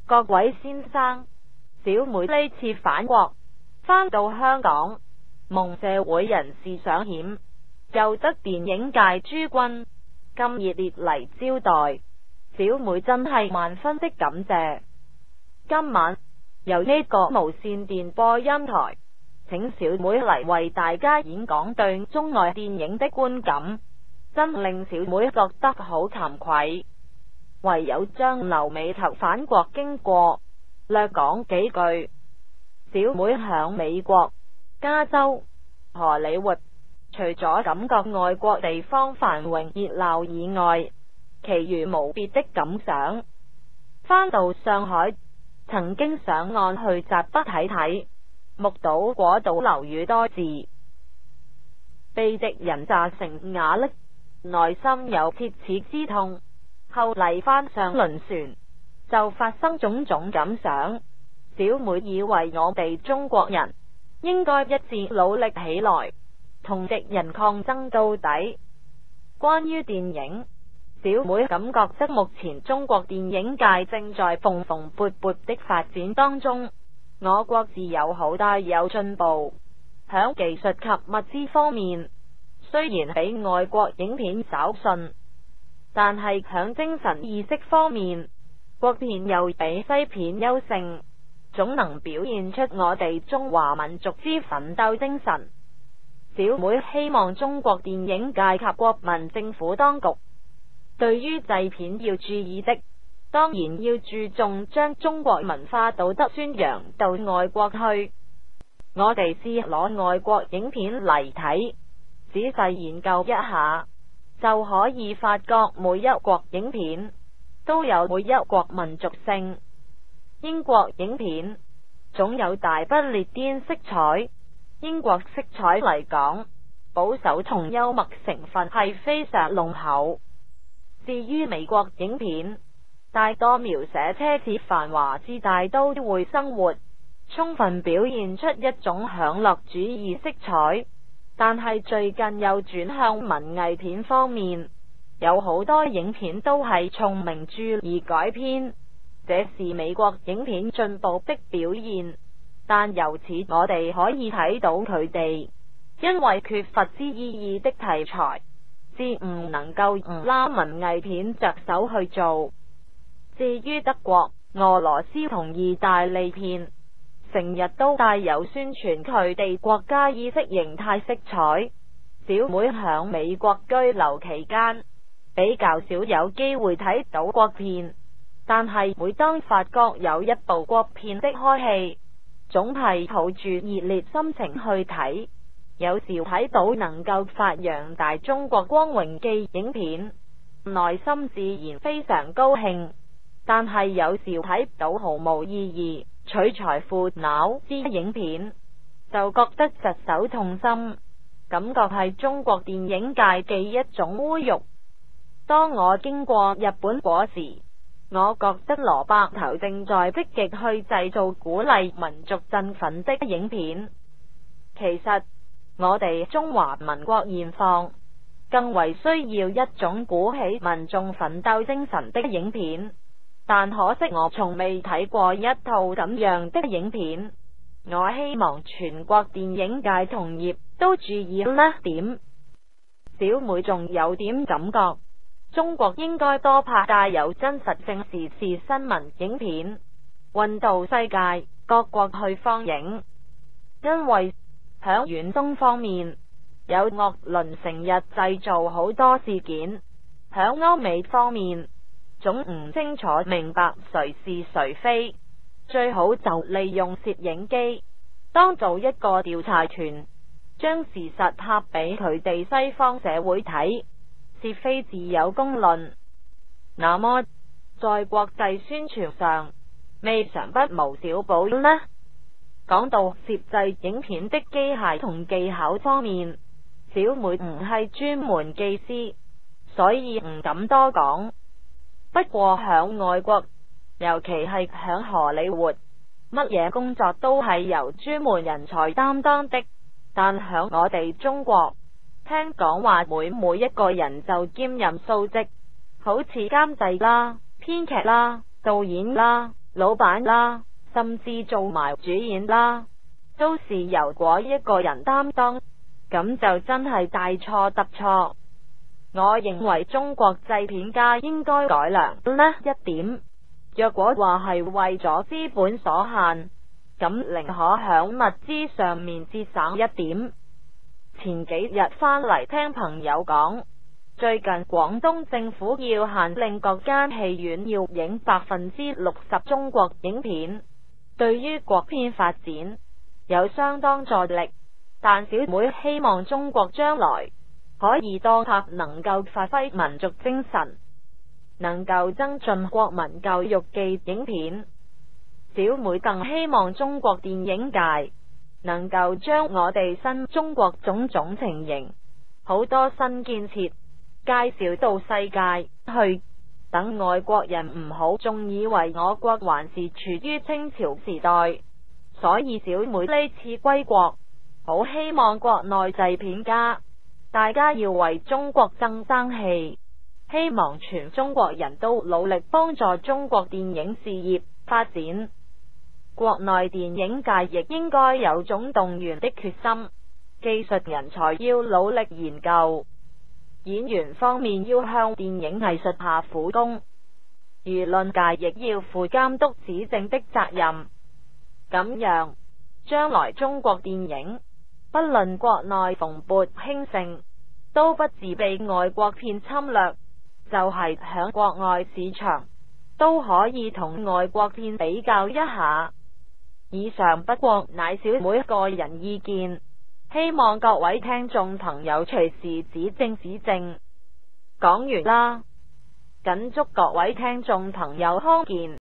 各位先生，小妹呢次返國，返到香港，蒙社會人士賞險，又得電影界諸君咁熱烈嚟招待，小妹真係萬分的感謝。今晚由呢個無線電播音台，請小妹嚟為大家演講對中外電影的觀感，真令小妹覺得好慚愧。唯有將留美頭返國經過略講幾句。小妹響美國加州荷里活，除咗感覺外國地方繁榮熱鬧以外，其餘無別的感想。返到上海，曾經上岸去閘北睇睇，目睹嗰度樓宇多字，被敵人炸成瓦礫，內心有切齒之痛。後嚟返上輪船，就發生種種感想。小妹以為我哋中國人應該一致努力起來，同敵人抗爭到底。關於電影，小妹感覺得目前中國電影界正在蓬勃的發展當中，我國自有好大有進步。響技術及物資方面，雖然比外國影片稍遜，但係響精神意識方面，國片又比西片優勝，總能表現出我哋中華民族之奮鬥精神。小妹希望中國電影界及國民政府當局對於製片要注意的，當然要注重將中國文化道德宣揚到外國去。我哋試攞外國影片嚟睇，仔細研究一下，就可以發覺每一國影片都有每一國民族性。英國影片總有大不列顛色彩，英國色彩嚟講，保守同幽默成分係非常濃厚。至於美國影片，大多描寫奢侈繁華之大都會生活，充分表現出一種享樂主義色彩。但係最近又轉向文藝片方面，有好多影片都係從名著而改編，這是美國影片進步的表現。但由此我哋可以睇到佢哋因為缺乏之意義的題材，至唔能夠唔拉文藝片着手去做。至於德國、俄羅斯同意大利片，成日都帶有宣傳佢哋國家意識形態色彩。小妹響美國居留期間，比較少有機會睇到國片，但係每當發覺有一部國片的開戲，總係抱住熱烈心情去睇。有時睇到能夠發揚大中國光榮嘅影片，內心自然非常高興。但係有時睇到毫無意義、取財富腦之影片，就覺得疾首痛心，感覺係中國電影界嘅一種侮辱。當我經過日本嗰時，我覺得蘿蔔頭正在積極去製造鼓勵民族振奮的影片。其實我哋中華民國現況更為需要一種鼓起民眾奮鬥精神的影片。但可惜我從未睇過一套咁樣的影片。我希望全國電影界同業都注意呢點。小妹仲有點感覺，中國應該多拍帶有真實性時事新聞影片，運到世界各國去放映。因為響遠東方面，有鄂倫成日製造好多事件，響歐美方面總唔清楚明白誰是誰非，最好就利用攝影機當做一個調查團，將事實拍俾佢哋西方社會睇，是非自有公論。那麼在國際宣傳上未嘗不無小補呢？講到攝製影片的機械同技巧方面，小妹唔係專門技師，所以唔敢多講。不過響外國，尤其係響荷里活，乜嘢工作都係由專門人才擔當的。但響我哋中國，聽講話每一個人就兼任數職，好似監製啦、編劇啦、導演啦、 老闆啦，甚至做埋主演啦，都是由嗰一個人擔當，咁就真係大錯特錯。我認為中國製片家應該改良呢一點。若果話係為咗資本所限，咁寧可響物資上面節省一點。前幾日返嚟聽朋友講，最近廣東政府要限令各間戲院要影60%中國影片，對於國片發展有相當助力。但小妹希望中國將來可以多拍能夠發揮民族精神，能夠增進國民教育嘅影片。小妹更希望中國電影界能夠將我哋新中國種種情形，好多新建設介紹到世界去，等外國人唔好仲以為我國還是處於清朝時代。所以小妹呢次歸國，好希望國內製片家大家要為中國爭爭氣，希望全中國人都努力幫助中國電影事業發展。國內電影界亦應該有種動員的決心，技術人才要努力研究，演員方面要向電影藝術下苦功，輿論界亦要負監督指正的責任。咁樣將來中國電影不論國內蓬勃興盛，都不致被外國片侵略，就係響國外市場都可以同外國片比較一下。以上不過乃小妹個人意見，希望各位聽眾朋友隨時指正指正。講完啦，謹祝各位聽眾朋友康健。